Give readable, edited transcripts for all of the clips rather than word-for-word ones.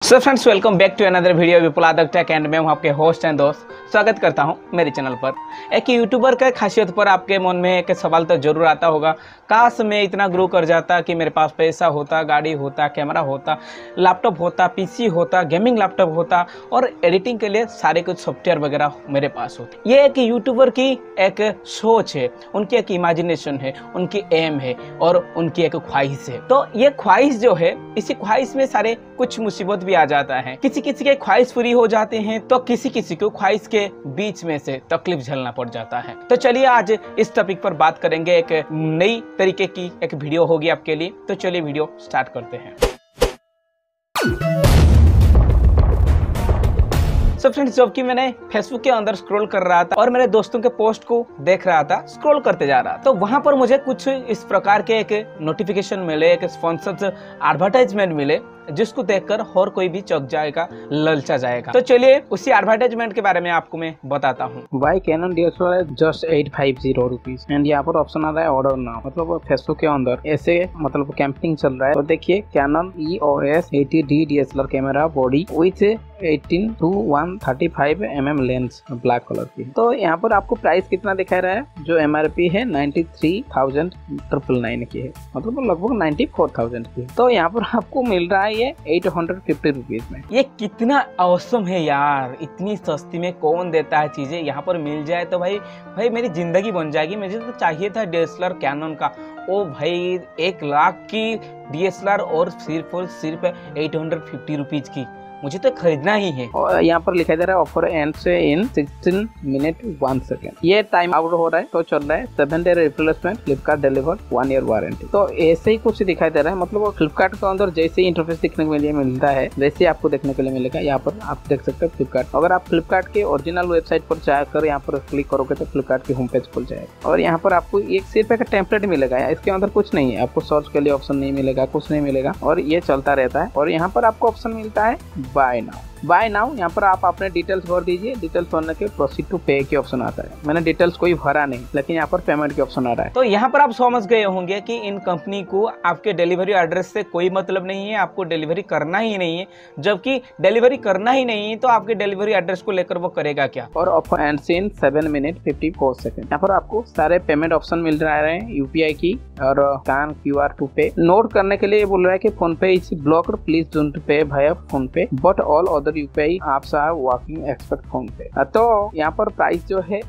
So friends, welcome back to another video Vipul Adak tech and मैं हूं आपके होस्ट एंड दोस्त। स्वागत करता हूं मेरे चैनल पर। एक यूट्यूबर के खासियत पर आपके मन में एक सवाल तो जरूर आता होगा, काश मैं इतना ग्रो कर जाता कि मेरे पास पैसा होता, गाड़ी होता, कैमरा होता, लैपटॉप होता, पीसी होता, गेमिंग लैपटॉप होता और एडिटिंग के लिए सारे कुछ सॉफ्टवेयर वगैरह मेरे पास होते। ये एक यूट्यूबर की एक सोच है, उनकी एक इमेजिनेशन है, उनकी एम है और उनकी एक ख्वाहिश है। तो ये ख्वाहिश जो है, इसी ख्वाहिश में सारे कुछ मुसीबत भी आ जाता है। किसी किसी के ख्वाहिश पूरी हो जाते हैं तो किसी किसी को ख्वाहिश के बीच में से तकलीफ झेलना पड़ जाता है। तो चलिए आज इस टॉपिक पर बात करेंगे। एक नई तरीके की एक वीडियो होगी आपके लिए। तो चलिए वीडियो स्टार्ट करते हैं। सो फ्रेंड्स, जब कि मैंने फेसबुक के अंदर स्क्रॉल कर रहा था और मेरे दोस्तों के पोस्ट को देख रहा था, स्क्रॉल करते जा रहा था, तो वहां पर मुझे कुछ इस प्रकार के एक नोटिफिकेशन मिले, एक स्पॉन्सर्ड एडवर्टाइजमेंट मिले, जिसको देखकर और कोई भी चौंक जाएगा, ललचा जाएगा। तो चलिए उसी एडवर्टाइजमेंट के बारे में आपको मैं बताता हूँ। Why Canon DSLR just 850 rupees and यहाँ पर ऑप्शन आ रहा है ऑर्डर नाउ। मतलब फेसबुक के अंदर ऐसे मतलब कैंपिंग चल रहा है। तो देखिए, Canon EOS 80D DSLR camera body with 18 to 135 mm lens black colour की। तो यहाँ पर आपको प्राइस कितना दिखा रहा है, जो MRP है 93,999 की है, मतलब लगभग 94,000 की। तो यहाँ पर आपको मिल रहा है ये 850 रुपीज में। ये कितना ऑसम है यार, इतनी सस्ती में कौन देता है चीजें। यहाँ पर मिल जाए तो भाई मेरी जिंदगी बन जाएगी। मुझे तो चाहिए था DSLR कैनन का, ओ भाई 1 लाख की DSLR और सिर्फ 850 रुपीज की, मुझे तो खरीदना ही है। और यहाँ पर लिखा जा रहा है ऑफर एंड से इन 16 मिनट 1 सेकेंड। ये टाइम आउट हो रहा है, तो चल रहा है 7 day replacement, Flipkart deliver 1 year warranty. तो ऐसे ही कुछ दिखाई दे रहा है। मतलब फ्लिपकार्ट के अंदर जैसे ही इंटरफेस देखने के लिए मिलता है, वैसे आपको देखने के लिए मिलेगा। यहाँ पर आप देख सकते हो फ्लिपकार्ट। अगर आप फ्लिपकार्ट के ओरिजिनल वेबसाइट पर जाकर यहाँ पर क्लिक करोगे तो फ्लिपकार्ट की होम पेज खुल जाएगा। और यहाँ पर आपको एक सिर्फ एक टेम्पलेट मिलेगा, इसके अंदर कुछ नहीं है। आपको सर्च के लिए ऑप्शन नहीं मिलेगा, कुछ नहीं मिलेगा, और ये चलता रहता है। और यहाँ पर आपको ऑप्शन मिलता है बाय नाउ। यहाँ पर आप अपने डिटेल्स भर दीजिए। डिटेल्स भरने के प्रोसीड टू पे के ऑप्शन आता है। मैंने डिटेल्स कोई भरा नहीं, लेकिन यहाँ पर पेमेंट के ऑप्शन आ रहा है। तो यहाँ पर आप समझ गए होंगे कि इन कंपनी को आपके डिलीवरी एड्रेस से कोई मतलब नहीं है, आपको डिलीवरी करना ही नहीं है। जबकि डिलीवरी करना ही नहीं है तो आपके डिलीवरी एड्रेस को लेकर वो करेगा क्या। और offer ends in 7 minute 54 second. यहाँ पर आपको सारे पेमेंट ऑप्शन मिल रहा है, UPI की और scan QR to pay. Note करने के लिए बोल रहा है कि फोन पे is blocked, please don't pay via PhonePe, but all other UPI आपसे वर्किंग एक्सपेक्ट फोन पे। तो यहाँ पर प्राइस जो है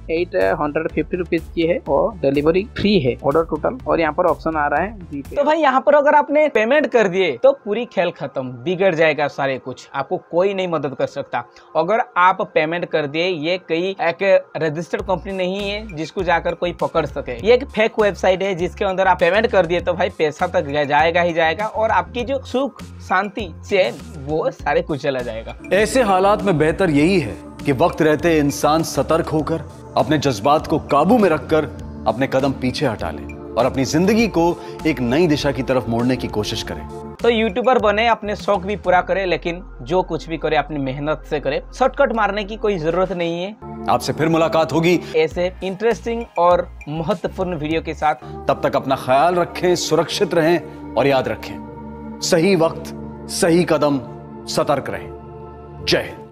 850 रुपीज की है और डिलीवरी फ्री है ऑर्डर टोटल। और यहाँ पर ऑप्शन आ रहा है जीपे। तो भाई यहाँ पर अगर आपने पेमेंट कर दिए तो पूरी खेल खत्म, बिगड़ जाएगा सारे कुछ, आपको कोई नहीं मदद कर सकता। अगर आप पेमेंट कर दिए, ये कई एक रजिस्टर्ड कंपनी नहीं है जिसको जाकर कोई पकड़ सके। ये एक फेक वेबसाइट है जिसके अंदर आप पेमेंट कर दिए तो भाई पैसा तक जाएगा ही जाएगा, और आपकी जो सुख शांति चैन वो सारे कुछ चला जाएगा। ऐसे हालात में बेहतर यही है कि वक्त रहते इंसान सतर्क होकर अपने जज्बात को काबू में रखकर अपने कदम पीछे हटा ले और अपनी जिंदगी को एक नई दिशा की तरफ मोड़ने की कोशिश करे। तो यूट्यूबर बने, अपने शौक भी पूरा करे, लेकिन जो कुछ भी करे अपनी मेहनत से करे। शॉर्टकट मारने की कोई जरूरत नहीं है। आपसे फिर मुलाकात होगी ऐसे इंटरेस्टिंग और महत्वपूर्ण वीडियो के साथ। तब तक अपना ख्याल रखें, सुरक्षित रहें और याद रखें, सही वक्त सही कदम, सतर्क रहें। जय हिंद।